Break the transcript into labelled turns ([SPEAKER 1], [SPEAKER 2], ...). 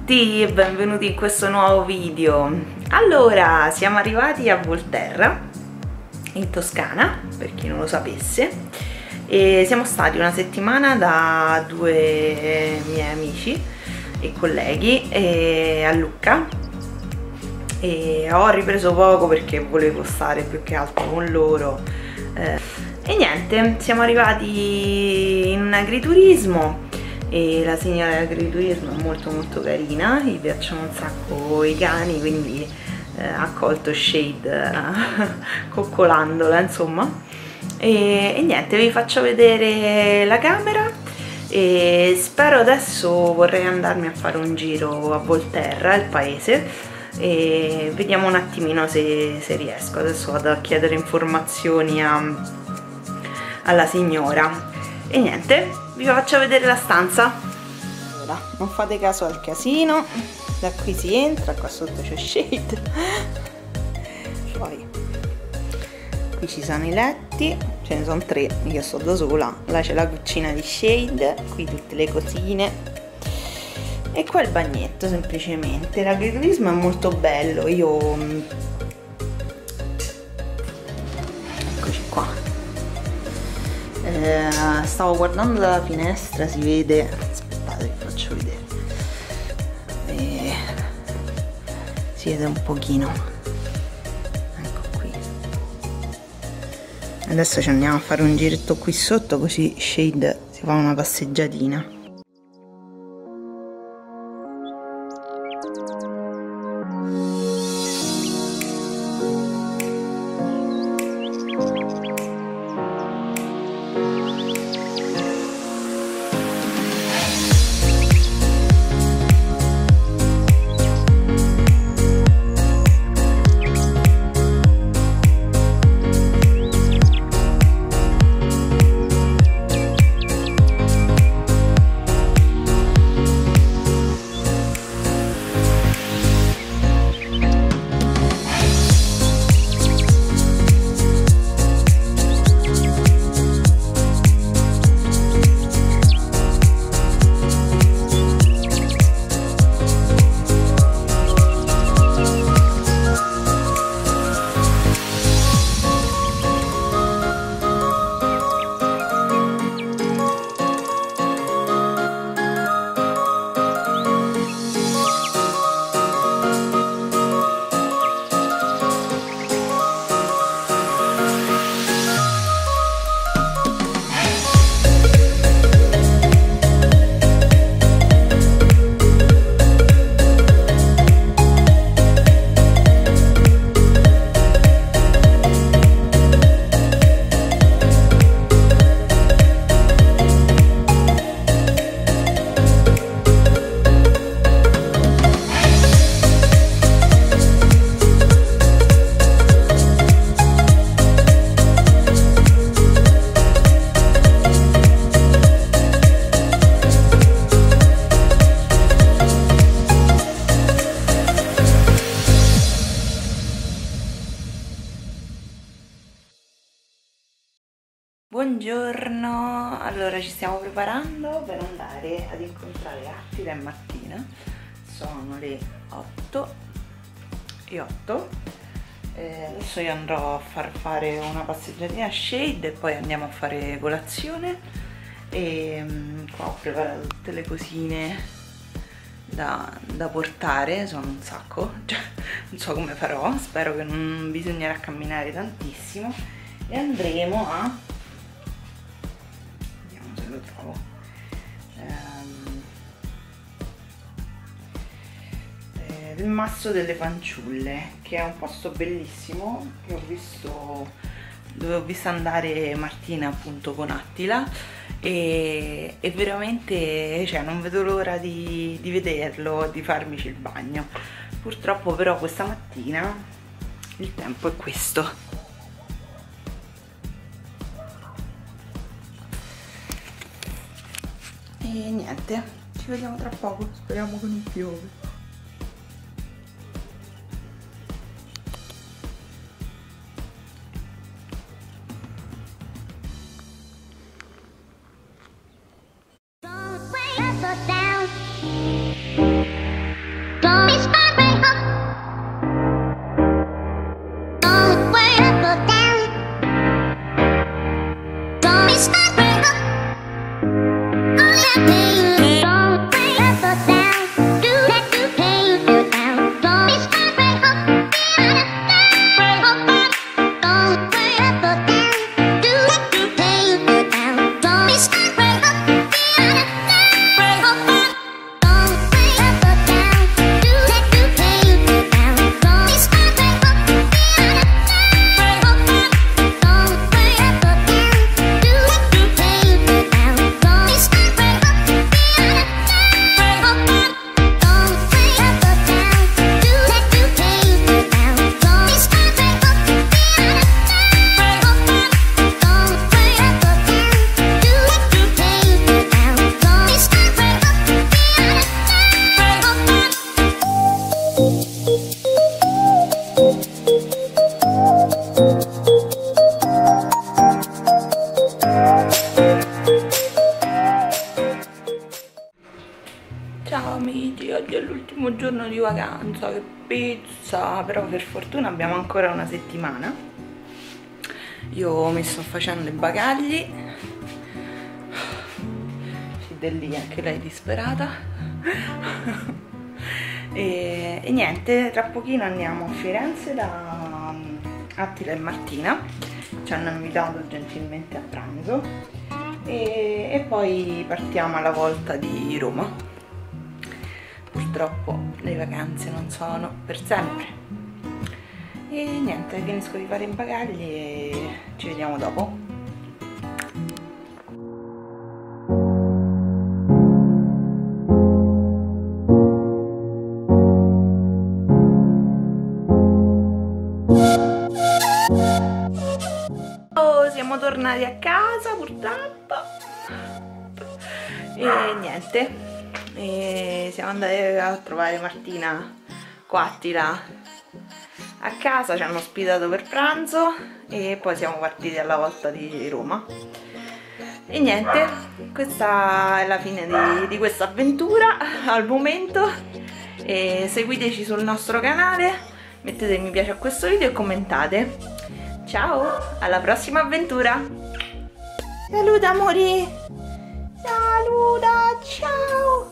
[SPEAKER 1] tutti e benvenuti in questo nuovo video. Allora, siamo arrivati a Volterra, in Toscana, per chi non lo sapesse, e siamo stati una settimana da due miei amici e colleghi a Lucca, e ho ripreso poco perché volevo stare più che altro con loro, e niente, siamo arrivati in un agriturismo e la signora dell'agriturismo è molto carina, gli piacciono un sacco i cani, quindi ha accolto Shade coccolandola, insomma, e niente, vi faccio vedere la camera e spero. Adesso vorrei andarmi a fare un giro a Volterra, il paese, e vediamo un attimino se riesco. Adesso vado a chiedere informazioni alla signora e niente, vi faccio vedere la stanza. Allora, non fate caso al casino, da qui si entra, qua sotto c'è Shade, poi qui ci sono i letti, ce ne sono tre, io sto da sola, là c'è la cucina di Shade, qui tutte le cosine e qua il bagnetto semplicemente. L'agriturismo è molto bello, eccoci qua. Stavo guardando dalla finestra, si vede, aspettate vi faccio vedere, si vede un pochino, ecco qui. Adesso ci andiamo a fare un giretto qui sotto, così Shade si fa una passeggiatina. Buongiorno, allora ci stiamo preparando per andare ad incontrare Attila e Martina. Sono le 8:08. Adesso io andrò a far fare una passeggiatina a Shade e poi andiamo a fare colazione. E qua ho preparato tutte le cosine da portare, sono un sacco, cioè, non so come farò, spero che non bisognerà camminare tantissimo e andremo a... lo trovo il Masso delle Fanciulle, che è un posto bellissimo che ho visto, dove ho visto andare Martina appunto con Attila, e veramente, cioè, non vedo l'ora di vederlo, di farmici il bagno. Purtroppo però questa mattina il tempo è questo. E niente, ci vediamo tra poco, speriamo che non piove. Primo giorno di vacanza, che pizza, però per fortuna abbiamo ancora una settimana. Io mi sto facendo i bagagli, Fidelli anche lei disperata. E niente, tra pochino andiamo a Firenze da Attila e Martina, ci hanno invitato gentilmente a pranzo e poi partiamo alla volta di Roma. Purtroppo le vacanze non sono per sempre e niente, finisco di fare i bagagli e ci vediamo dopo. Oh, siamo tornati a casa purtroppo e niente, siamo andati a trovare Martina qua Attila a casa, ci hanno ospitato per pranzo e poi siamo partiti alla volta di Roma. E niente, questa è la fine di questa avventura al momento. E seguiteci sul nostro canale, mettete mi piace a questo video e commentate. Ciao, alla prossima avventura. Saluta amori, saluta, ciao.